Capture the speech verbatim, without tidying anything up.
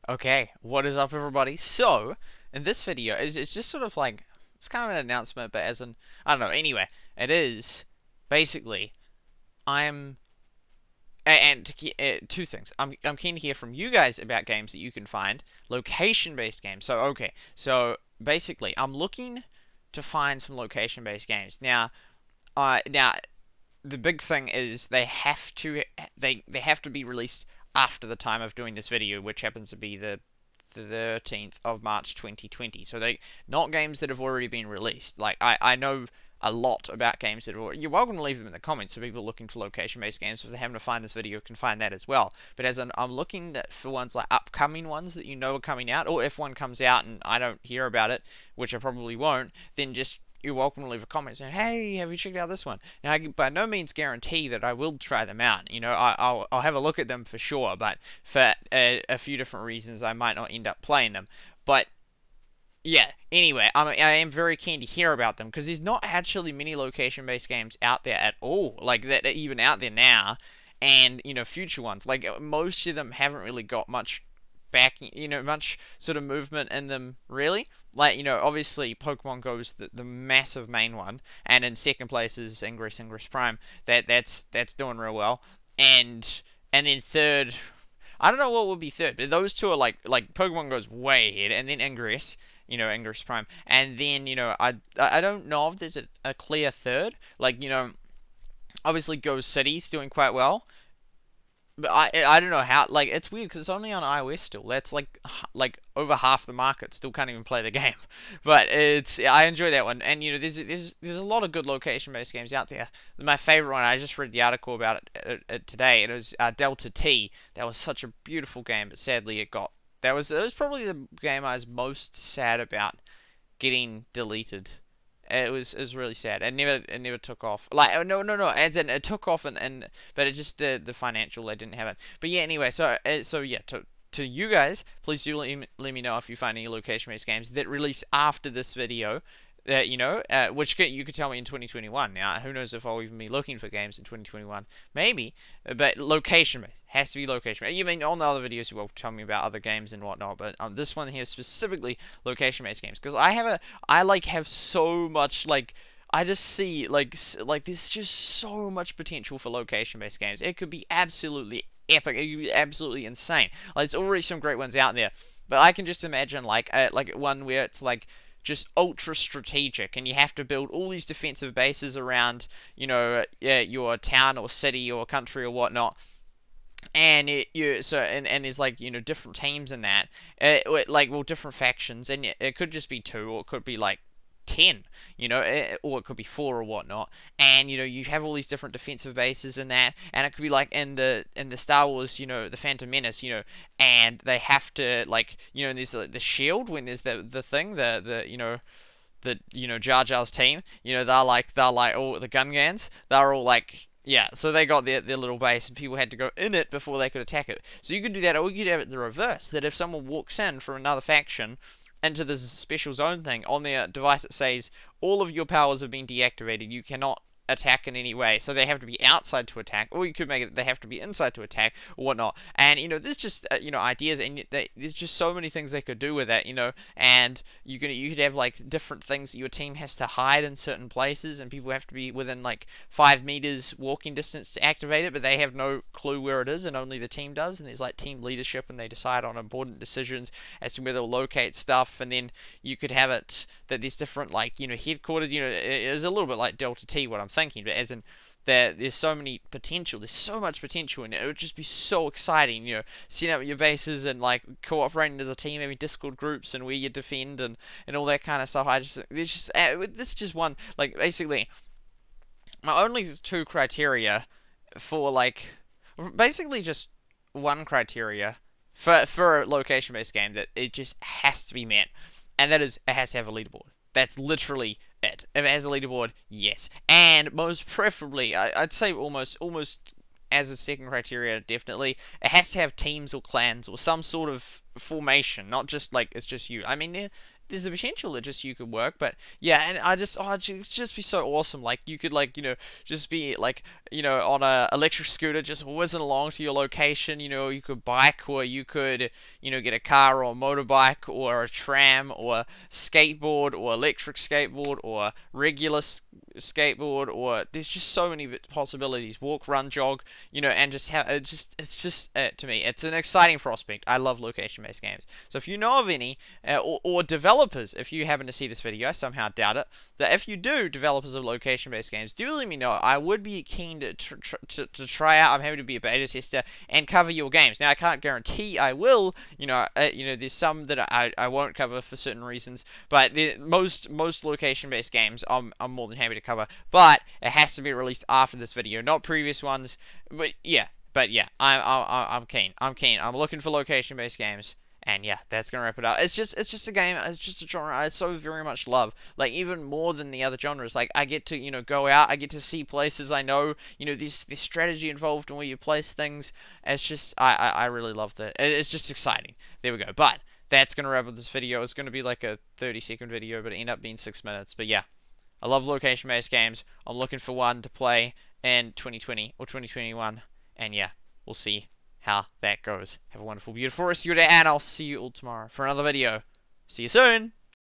Okay, what is up, everybody? So, in this video, it's, it's just sort of like, it's kind of an announcement, but as in, I don't know, anyway, it is, basically, I'm, and to, uh, two things. I'm, I'm keen to hear from you guys about games that you can find, location-based games. So, okay, so, basically, I'm looking to find some location-based games. Now, uh, now, the big thing is they have to, they, they have to be released after the time of doing this video, which happens to be the thirteenth of March twenty twenty. So they not games that have already been released. Like I, I know a lot about games that are. You're welcome to leave them in the comments so people looking for location-based games, if they happen to find this video, can find that as well. But as an, I'm looking for ones like upcoming ones that you know are coming out, or if one comes out and I don't hear about it, which I probably won't, then just you're welcome to leave a comment saying, "Hey, have you checked out this one?" Now, I can by no means guarantee that I will try them out. You know, I, I'll I'll have a look at them for sure, but for a, a few different reasons, I might not end up playing them. But yeah, anyway, I'm, I am very keen to hear about them because there's not actually many location-based games out there at all, like that are even out there now, and you know, future ones. Like most of them haven't really got much back, you know, much sort of movement in them, really. Like, you know, obviously Pokemon Go's the, the massive main one, and in second place is Ingress, Ingress Prime. That that's that's doing real well, and and then third, I don't know what would be third, but those two are like like Pokemon Go's way ahead, and then Ingress, you know, Ingress Prime, and then you know, I I don't know if there's a, a clear third. Like, you know, obviously Go City's doing quite well, but I I don't know how, like it's weird because it's only on iOS still. That's like like over half the market still can't even play the game. But it's I enjoy that one, and you know there's there's there's a lot of good location based games out there. My favorite one, I just read the article about it, it, it today. It was uh, Delta T. That was such a beautiful game, but sadly it got that was that was probably the game I was most sad about getting deleted. It was it was really sad. It never it never took off. Like oh, no no no, as in it took off and, and but it just the the financial they didn't have it. But yeah, anyway, so uh, so yeah, to to you guys, please do let me, let me know if you find any location-based games that release after this video. That you know, uh, which could, you could tell me in twenty twenty-one. Now, who knows if I'll even be looking for games in twenty twenty-one? Maybe, but location based has to be location based. You mean on the other videos you will tell me about other games and whatnot, but um, this one here specifically location based games because I have a I like have so much like. I just see like like there's just so much potential for location based games. It could be absolutely epic. It could be absolutely insane. Like there's already some great ones out there, but I can just imagine like a, like one where it's like just ultra strategic and you have to build all these defensive bases around, you know, yeah, your town or city or country or whatnot. And it, you so and, and there's like you know different teams in that, uh, like well different factions, and it could just be two or it could be like ten, you know, or it could be four or whatnot. And you know, you have all these different defensive bases in that, and it could be like in the in the Star Wars, you know, the Phantom Menace, you know, and they have to like, you know, and there's like, the shield when there's the the thing, the the you know. The you know Jar Jar's team, you know they're like they're like all the Gungans, they're all like yeah, so they got their, their little base and people had to go in it before they could attack it. So you could do that, or you could have it the reverse, that if someone walks in from another faction into this special zone thing, on their device it says, all of your powers have been deactivated, you cannot attack in any way, so they have to be outside to attack, or you could make it they have to be inside to attack, or whatnot. And you know, there's just uh, you know ideas, and they, there's just so many things they could do with that, you know. And you could you could have like different things that your team has to hide in certain places, and people have to be within like five meters walking distance to activate it, but they have no clue where it is, and only the team does. And there's like team leadership, and they decide on important decisions as to where they'll locate stuff. And then you could have it that there's different like you know headquarters. You know, it is a little bit like Delta T, what I'm thinking, but as in there, there's so many potential, there's so much potential in it. It would just be so exciting, you know, setting up your bases and like cooperating as a team, having Discord groups and where you defend and, and all that kind of stuff. I just, there's just, uh, this is just one, like basically, my only two criteria for like, basically just one criteria for for a location based game that it just has to be met, and that is it has to have a leaderboard. That's literally it. If it has a leaderboard, yes. And most preferably, I, I'd say almost almost as a second criteria, definitely, it has to have teams or clans or some sort of formation, not just like it's just you. I mean, there's a potential that just you could work. But yeah, and I just oh, it'd just be so awesome. Like you could like you know just be like you know on a electric scooter just whizzing along to your location. You know you could bike, or you could you know get a car or a motorbike or a tram or skateboard or electric skateboard or regular skateboard, or there's just so many possibilities. Walk, run, jog, you know, and just have it. Just it's just uh, to me, it's an exciting prospect. I love location-based games. So if you know of any, uh, or, or developers, if you happen to see this video, I somehow doubt it, that if you do developers of location-based games, do let me know. I would be keen to tr tr to, to try out. I'm happy to be a beta tester and cover your games. Now I can't guarantee I will. You know, uh, you know, there's some that I I won't cover for certain reasons, but the, most most location-based games I'm I'm more than happy to cover, but it has to be released after this video, not previous ones. But yeah, but yeah, I'm I'm I'm keen. I'm keen. I'm looking for location-based games, and yeah, that's gonna wrap it up. It's just it's just a game. It's just a genre I so very much love. Like even more than the other genres. Like I get to you know go out. I get to see places I know. You know, there's this strategy involved in where you place things. It's just I I, I really love that. It's just exciting. There we go. But that's gonna wrap up this video. It's gonna be like a thirty second video, but it ended up being six minutes. But yeah. I love location-based games. I'm looking for one to play in twenty twenty or twenty twenty-one. And yeah, we'll see how that goes. Have a wonderful, beautiful rest of your day, and I'll see you all tomorrow for another video. See you soon!